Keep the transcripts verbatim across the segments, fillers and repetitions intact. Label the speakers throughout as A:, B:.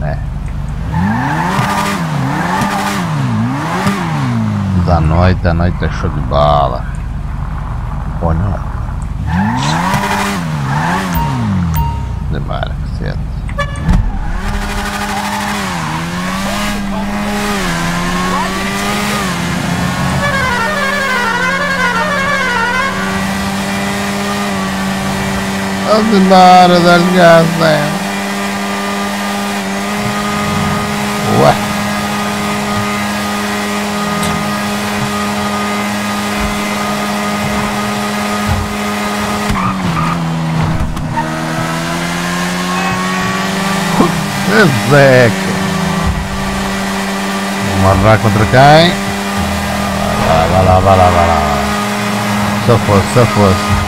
A: É. Da noite, da noite é show de bola. Ou não? Demora, cedo. Demora, dá-lhe gás, né? Ué. Zeca. Vamos arrar contra quem? Vai lá, vai lá, vai lá. Se fosse, se fosse.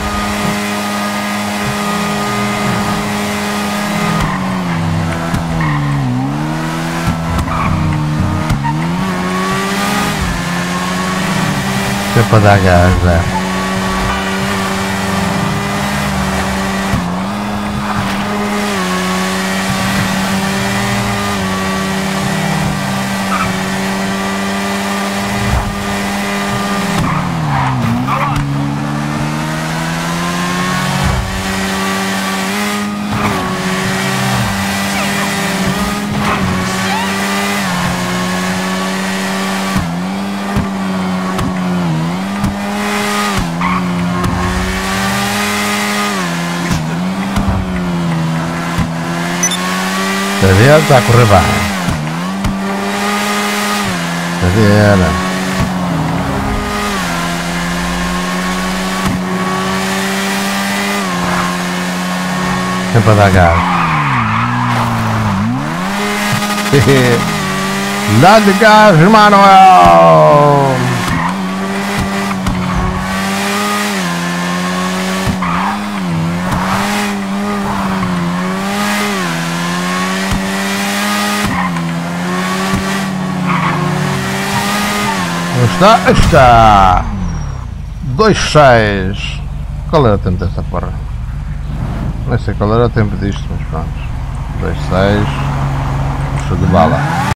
A: É para dar gás, é. Está está a correr bem. Está a ver. Sempre a dar gás. Dá-lhe gás, Manuel! Está, está! dois seis. Qual era o tempo desta porra? Não sei qual era o tempo disto, mas pronto. dois seis. Show de bala.